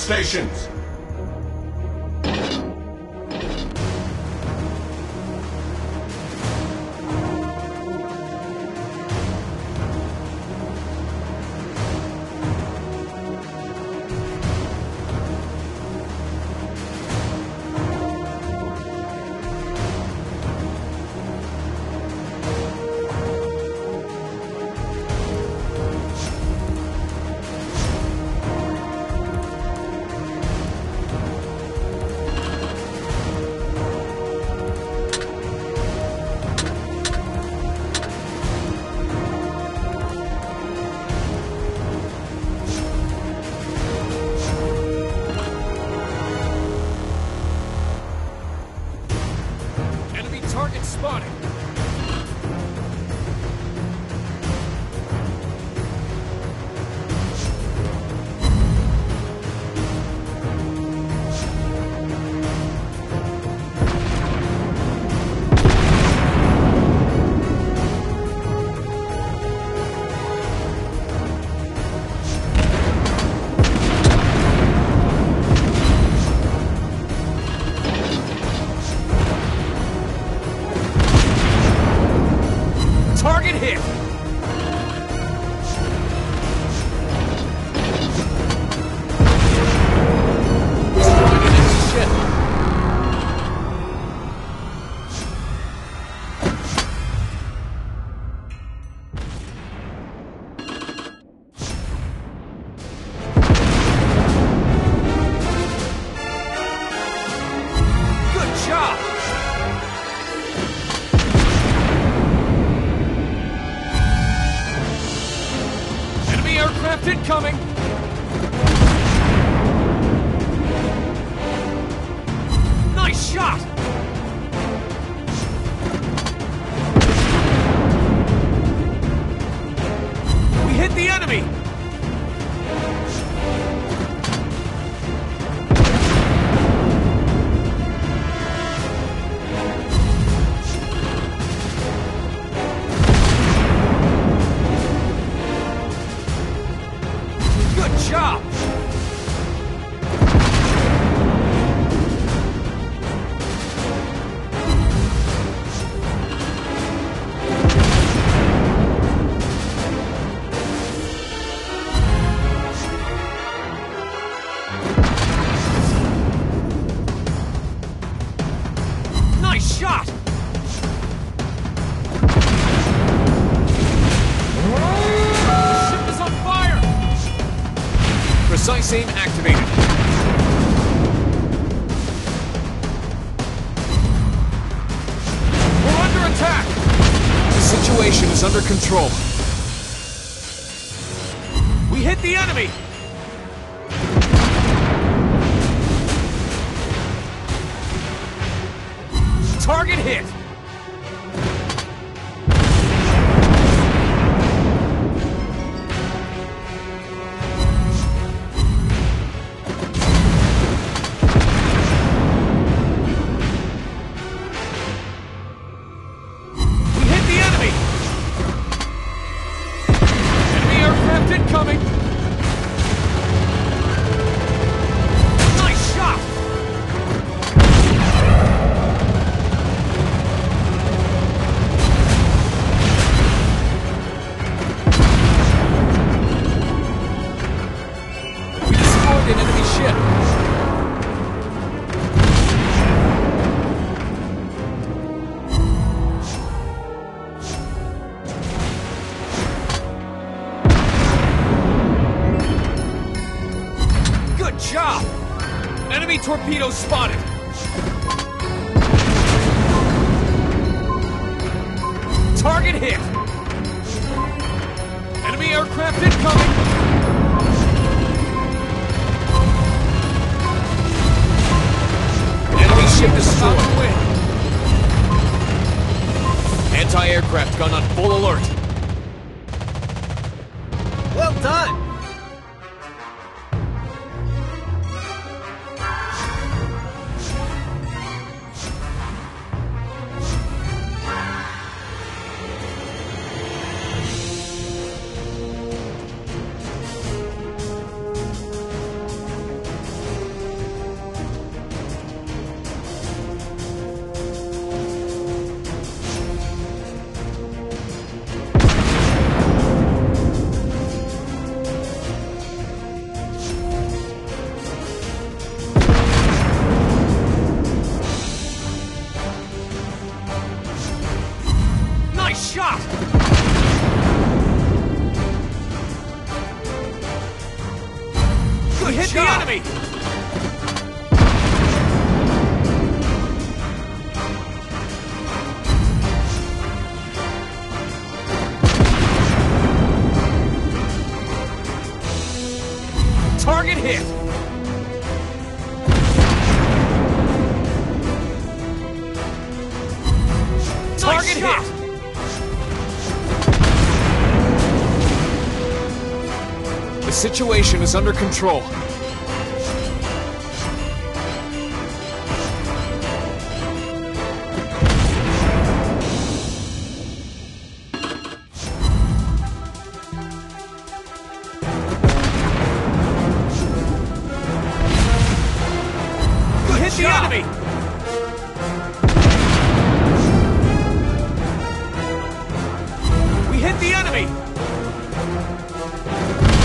stations! Target spotted. Target hit! Good job! Aircraft incoming! Nice shot! We hit the enemy! Good job! Nice shot! Ship is on fire! Precise aim activated. We're under attack! The situation is under control. We hit the enemy! Target hit! Incoming! Nice shot! We destroyed an enemy ship. Good job! Enemy torpedoes spotted! Target hit! Enemy aircraft incoming! Enemy ship destroyed! Anti-aircraft gun on full alert! Well done! situation is under control. Hit the enemy! We hit the enemy!